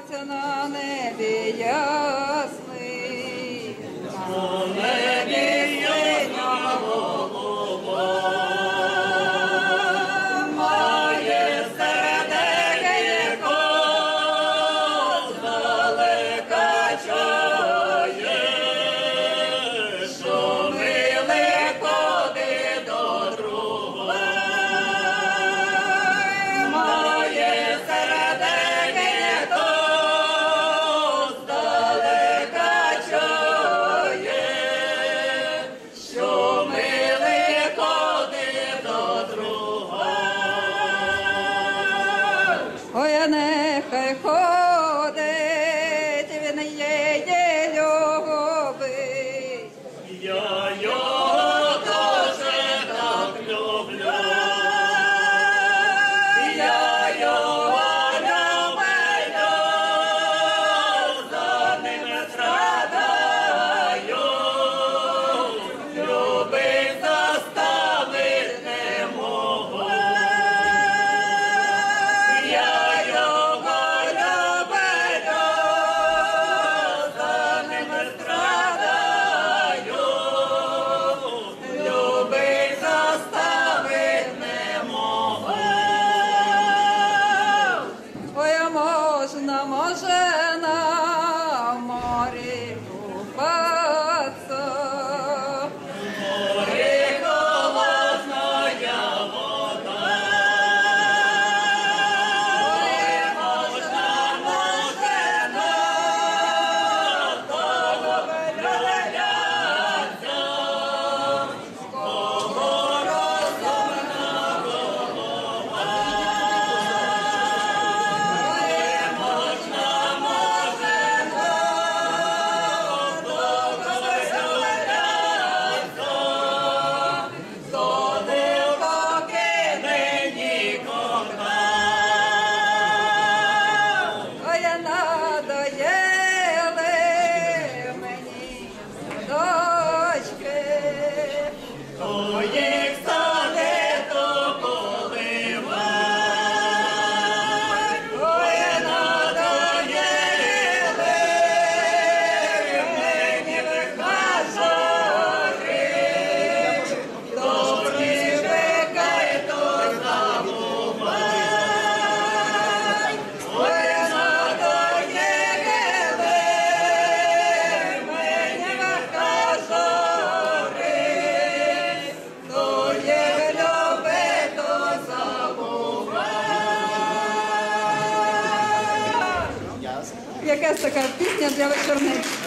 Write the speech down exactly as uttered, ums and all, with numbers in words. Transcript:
Зіймається на небі ясний, на небі синя голуба, має серденько здалека чує, що милий ходить до друга. Має серденько здалека чує, що милий ходить до друга. Ой, а нехай ходить, він її любить. Я його дуже так люблю. Я його люблю, за ним страдаю, любить заставить не можу. Я його люблю, за ним страдаю, любить заставить не можу. Ой, а можна, може на морі купатися, Море холодная вода. ой, можна, може на того виявляться, кого розумна голова. Ой, можна, може на того виявляться, хто не покине ніколи. Ой, надоїли мені дочки, То їх стане то поливай. ой, надоїли мені вихажори, то привикай, то забувай. Ой, надоїли мені вихажори, то їх любить, то забувай. Якась така пісня для вечорниць.